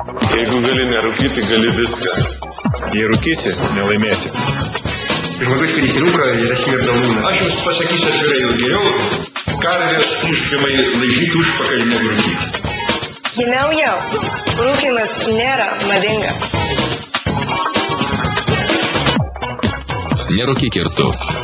Jeigu gali nerūkyti, gali viską. Jei rūkysi, nelaimėsi. Žmogus, kuris rūko, yra smirdalūnas. Aš jums pasakysiu atvirai, jau geriau karvės iškimai laižyti užpakalį negu rūkyti. Gimiau jau, rūkymas nėra madinga. Nerūkyk ir tu.